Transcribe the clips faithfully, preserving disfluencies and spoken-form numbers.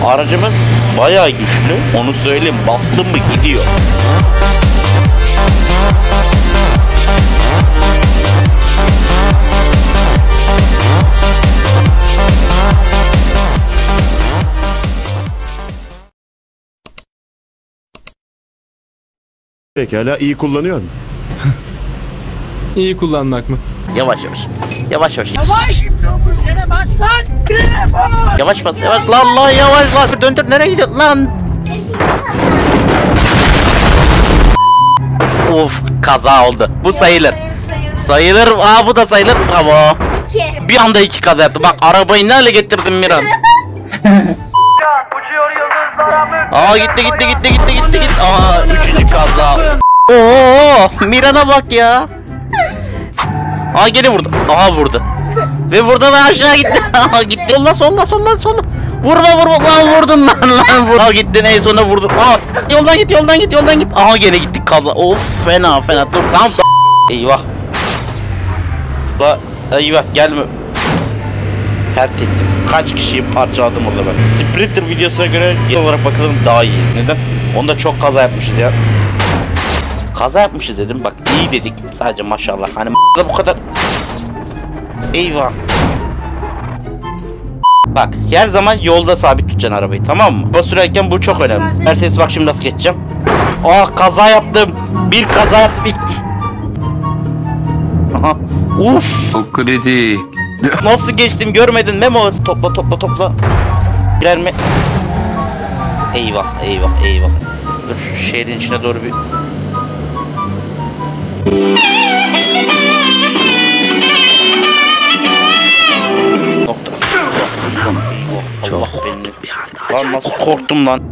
Aracımız bayağı güçlü. Onu söyleyeyim. Bastım mı gidiyor. Pekala, iyi kullanıyor mu? İyi kullanmak mı? Yavaş yavaş. Yavaş yavaş. Yavaş! Frene bas lan! Frene bas! Yavaş bas yavaş lan lan yavaş lan. Döndür, nereye gidiyorsun lan? Of, kaza oldu. Bu sayılır. Sayılır. Aa, bu da sayılır. Bravo. Bir anda iki kaza yaptı. Bak arabayı ne hale getirdim Miran. Aa, gitti gitti gitti gitti gitti gitti. Aa, üçüncü kaza. Oo, Miran'a bak ya. Aa, gene vurdu. Aha, vurdu. Ve vurdu ve aşağı gitti. Aa, gitti. Solla solla solla solla. Vurma vurma lan, vurdun lan lan. Vur. Aa, gitti, en sonunda vurdu. Aa, yoldan git yoldan git yoldan git. Aha, gene gittik kaza. Of, fena fena. Dur tamam. Eyvah. Da eyvah, gelme. Pert ettim. Kaç kişiyi parçaladım orada ben. Sprinter videosuna göre genel olarak bakalım daha iyiyiz. Neden? Onda çok kaza yapmışız ya. Kaza yapmışız dedim, bak iyi dedik sadece, maşallah. Hani da bu kadar. Eyvah. Bak, her zaman yolda sabit tutacaksın arabayı, tamam mı? Bu sürerken bu çok önemli. Mercedes, bak şimdi nasıl geçeceğim. Ah, kaza yaptım. Bir kaza yaptım. Aha. Uf. O kritik. Nasıl geçtim görmedin Memo? Topla topla topla. Girer mi? Eyvah eyvah eyvah. Dur şu şehrin içine doğru bir. Nokta. Eyvah, Allah beni. Lan nasıl korktum lan.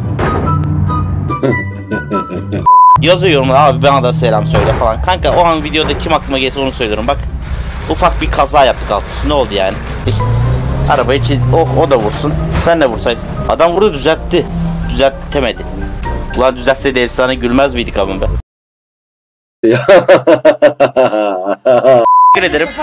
Yazıyorum abi, bana da selam söyle falan. Kanka, o an videoda kim aklıma gelirse onu söylüyorum. Bak, ufak bir kaza yaptık alt üstü. Ne oldu yani? Arabayı çiz. Oh, o da vursun. Sen de vursaydın. Adam vurdu, düzeltti. Düzeltemedi. Ulan düzeltseydi efsane gülmez miydik abi be? Teşekkür ederim.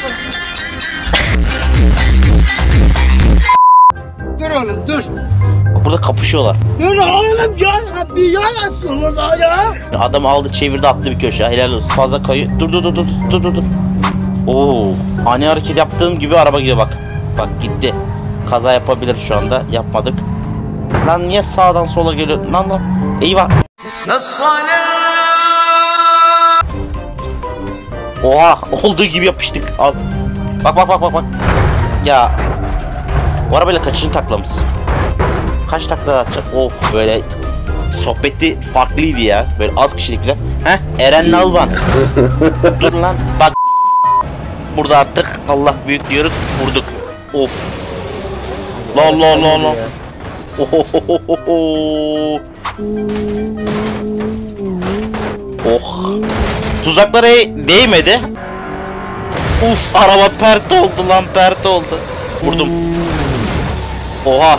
Dur oğlum dur. Burada kapışıyorlar. Dur oğlum ya Rabbi ya Resulullah ya. Adam aldı, çevirdi, attı bir köşeye. Helal olsun. Fazla kayıyor. Dur dur dur dur dur dur dur. Oo, ani hareket yaptığım gibi araba gidiyor bak. Bak gitti. Kaza yapabilir şu anda. Yapmadık. Lan niye sağdan sola geliyor? Lan lan. Eyvah. Oha, olduğu gibi yapıştık. Az. Bak bak bak bak bak. Ya. Bu arabayla kaçıncı taklamız? Kaç takla atacak? Oh, böyle sohbeti farklıydı ya. Böyle az kişilikler. Heh, Eren Nalban. Dur lan. Bak. Burada artık Allah büyük diyoruz. Vurduk. Of. La la la la. Ohohoho. Oh. Tuzaklara değmedi. Uf, araba pert oldu lan, pert oldu. Vurdum. Oha.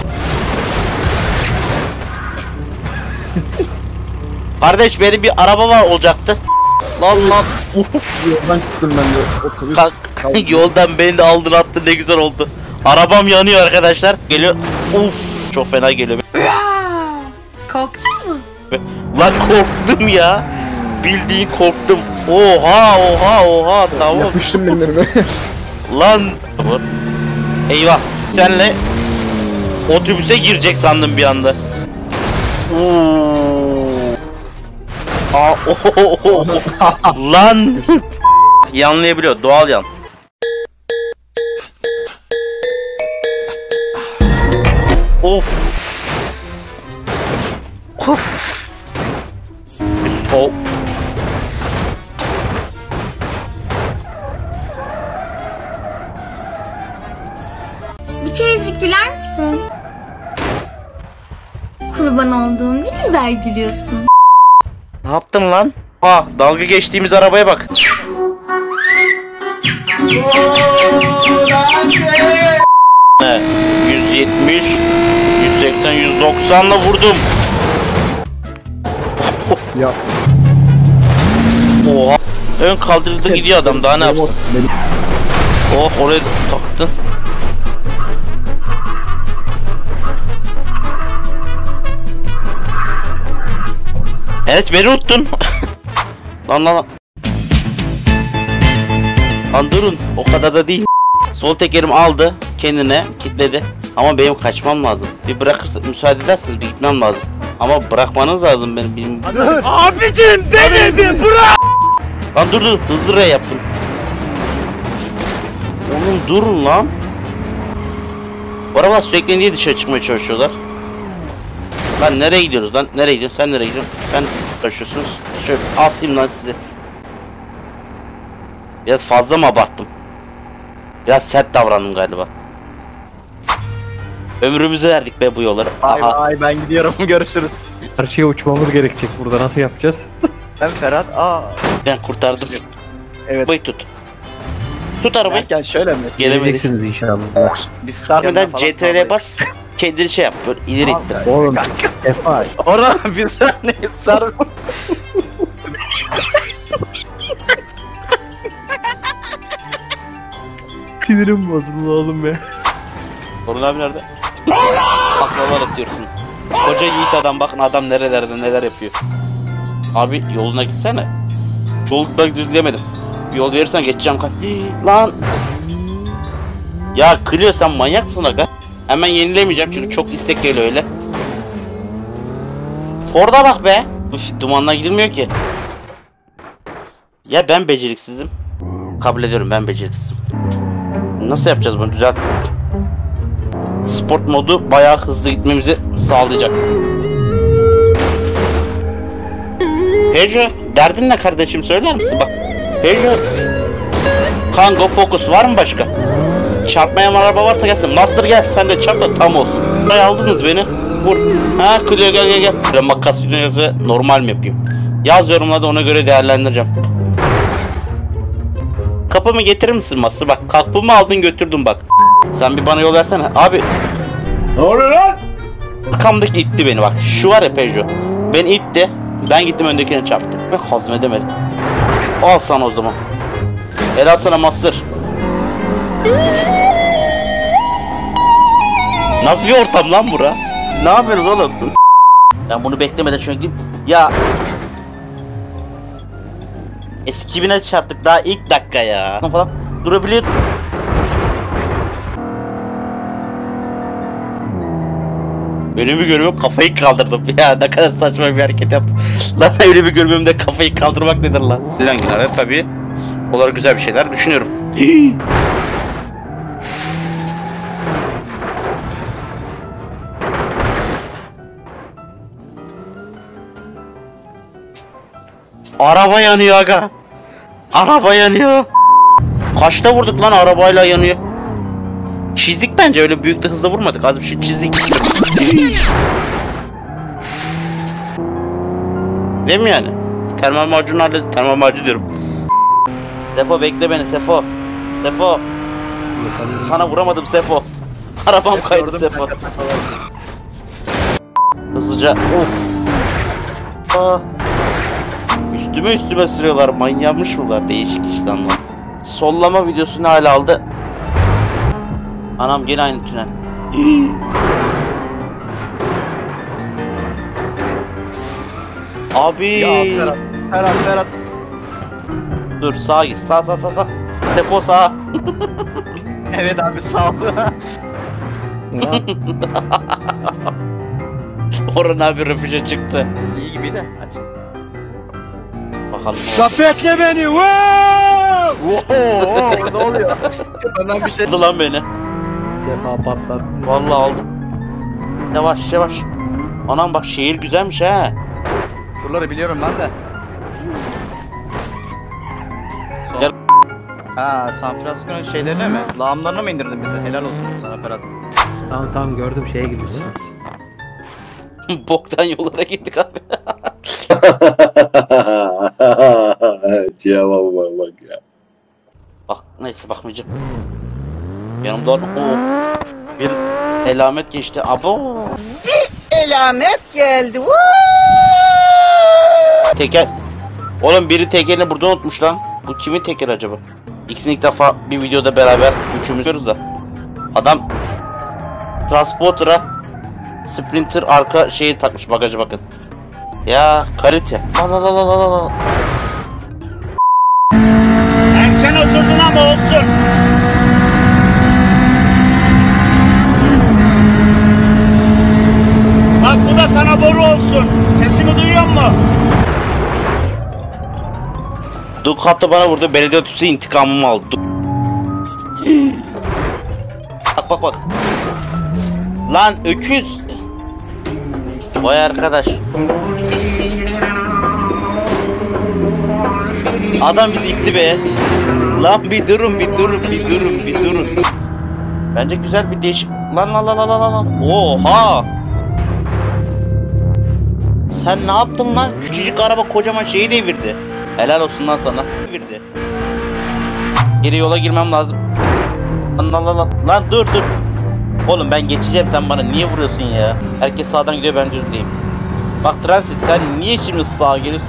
Kardeş, benim bir araba var olacaktı. Lan lan. Uf. Yoldan çıktım ben de. Kalk, yoldan beni de aldın attın, ne güzel oldu. Arabam yanıyor arkadaşlar. Geliyor. Uf, çok fena geliyor. Korktun mu? Lan korktum ya. Bildiğin korktum. Oha oha oha, tamam. Yapıştım binlerime. Lan. Eyvah. Senle otobüse girecek sandım bir anda. Aa, oh, oh, oh. Lan. Yanlayabiliyor, doğal yan. Of. Of. O. Bir kerecik güler misin? Kurban olduğum, ne güzel gülüyorsun. Ne yaptın lan? Ah, dalga geçtiğimiz arabaya bak. Ne? yüz yetmiş, yüz seksen, yüz doksanla vurdum. Ya. Oha. Ön kaldırdı gidiyor adam, daha ne yapsın? Oh, oraya taktın. Evet beni unuttun. Lan lan lan. Lan durun o kadar da değil. Sol tekerim aldı kendine kilitledi. Ama benim kaçmam lazım. Bir bırakırsa müsaade ederseniz bir gitmem lazım. Ama bırakmanız lazım benim. benim... Abicim beni bir bırak. Lan dur dur hızlı R yaptım. Oğlum durun lan. Bu arabalar sürekli niye dışarı çıkmaya çalışıyorlar? Lan nereye gidiyoruz lan? Nereye gidiyorsun? Sen nereye gidiyorsun? Sen kaçıyorsunuz. Şöyle atayım lan sizi. Biraz fazla mı abarttım? Biraz sert davrandım galiba. Ömrümüzü verdik be bu yollara. Ay Aha. ay ben gidiyorum görüşürüz. Karşıya uçmamız gerekecek burada, nasıl yapacağız? Ben Ferhat. Aa Ben kurtardım. evet. Arabayı tut. Tut arabayı. Derken şöyle mi? Gelemedik. Geleceksiniz inşallah. Bir start Hemen C T R'ye bas. Kendini şey yap. Böyle ileri ittir. Oğlum Efa Orada bir saniye sar. sinirim bozuldu oğlum ya. Orhan abi nerede? Baklalar atıyorsun. Koca yiğit adam, bakın adam nerelerde neler yapıyor. Abi yoluna gitsene. Yolda düzleyemedim. Bir yol verirsen geçeceğim kat. Lan. Ya Clio sen manyak mısın aga? Hemen yenilemeyeceğim çünkü çok istek geliyor öyle. Ford'a bak be. Üf, dumanla gidilmiyor ki. Ya ben beceriksizim. Kabul ediyorum, ben beceriksizim. Nasıl yapacağız bunu? Düzelt. Sport modu bayağı hızlı gitmemizi sağlayacak. Pedro, derdin ne kardeşim, söyler misin? Bak Pedro, Kango Focus var mı başka? Çarpmayan araba varsa gelsin. Master gel, sen de çarp da tam olsun. Buraya aldınız beni. Vur. Ha Clio gel gel gel. Böyle makas videosu normal mi yapayım? Yaz yorumlarda, ona göre değerlendireceğim. Kapımı getirir misin Master? Bak kapımı aldın götürdün bak. Sen bir bana yol versene. Abi. Ne oluyor lan? Arkamdaki itti beni bak. Şu var ya Peugeot. Beni itti. Ben gittim öndekine çarptım. Ve hazmedemedim. Al sana o zaman. Helal sana Master. Nasıl bir ortam lan bura? Siz ne yapıyorsunuz oğlum? Ben bunu beklemeden çünkü ya eski bine çarptık daha ilk dakika ya. Falan durabiliyor. Önümü görüyorum, kafayı kaldırdım. Ya ne kadar saçma bir hareket yaptım. Lan önümü görmemde kafayı kaldırmak nedir lan? Lan günlerde tabii olarak güzel bir şeyler düşünüyorum. Araba yanıyor aga. Araba yanıyor. Kaçta vurduk lan, arabayla yanıyor. Çizdik bence, öyle büyük de hızla vurmadık, az bir şey çizdik. Değil mi yani? Termal macunu halledin. Termal macun diyorum. Sefo bekle beni Sefo. Sefo. Sana vuramadım Sefo. Arabam kaydı Sefo. Hızlıca. Of. Aa. Üstüme üstüme sürüyorlar. Manyakmış bunlar. Değişik işte anlam. Sollama videosunu hala aldı. Anam gene aynı tünel. Abi. Ya Ferhat. Ferhat Ferhat. Dur sağa gir. Sağ sağ sağ sağ. Sefo sağa. Evet abi sağ ol. Orhan abi refüje çıktı. İyi gibi de aç. Bakalım. Gafetle beni. Wow! Oo, ne oluyor? Benden bir şey. Aldı lan beni. Sefa patlattı. Vallahi aldım. Yavaş yavaş. Anam bak şehir güzelmiş ha. Buraları biliyorum ben de. Son. Gel. Ha, San Francisco'nun şeylerine mi? Lağımlarına mı indirdin bizi? Helal olsun sana Ferhat. Tamam tamam gördüm, şeye gidiyorsunuz. Boktan yollara gittik abi. Cevabı var bak ya. Bak neyse bakmayacağım. Yanımda o bir elamet geçti. Abo. Elamet geldi. Teker. Oğlum biri tekerini burada unutmuş lan. Bu kimin tekeri acaba? İkisini ilk defa bir videoda beraber üçümüz görüyoruz da. Adam Transporter'a Sprinter arka şeyi takmış, bagajı bakın. Ya kalite. La la la la la la. Erken oturdun ama olsun. Bak bu da sana boru olsun. Sesimi duyuyor musun? Ducati bana vurdu. Belediye otobüsü intikamımı aldı. Du bak bak bak. Lan öküz. Vay arkadaş. Adam bizi itti be. Lan bir durun bir durun bir durun bir durun. Bence güzel bir değişik. Lan lan lan lan lan lan. Oha. Sen ne yaptın lan? Küçücük araba kocaman şeyi devirdi. Helal olsun lan sana. Devirdi. Geri yola girmem lazım. Lan lan lan lan. Lan dur dur. Oğlum ben geçeceğim, sen bana niye vuruyorsun ya? Herkes sağdan gidiyor, ben düzleyeyim. Bak Transit, sen niye şimdi sağa geliyorsun?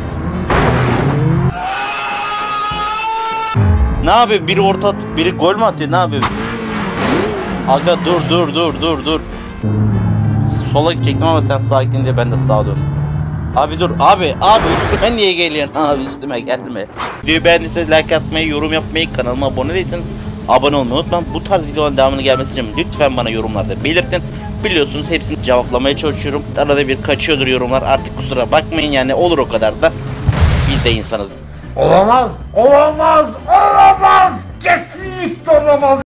Ne yapıyor? Biri orta atıp biri gol mü atıyor? Ne yapıyor? Aga dur dur dur dur dur. Sola gidecektim ama sen sağa gittin diye ben de sağa döndüm. Abi dur abi abi üstüme niye geliyorsun? Abi üstüme gelme. Videoyu beğendiyseniz like atmayı, yorum yapmayı, kanalıma abone değilseniz abone olmayı unutmayın. Bu tarz videoların devamını gelmesi için lütfen bana yorumlarda belirtin. Biliyorsunuz hepsini cevaplamaya çalışıyorum. Arada bir kaçıyordur yorumlar, artık kusura bakmayın, yani olur o kadar da. Biz de insanız. Olamaz, olamaz, olamaz. Kesinlikle olamaz.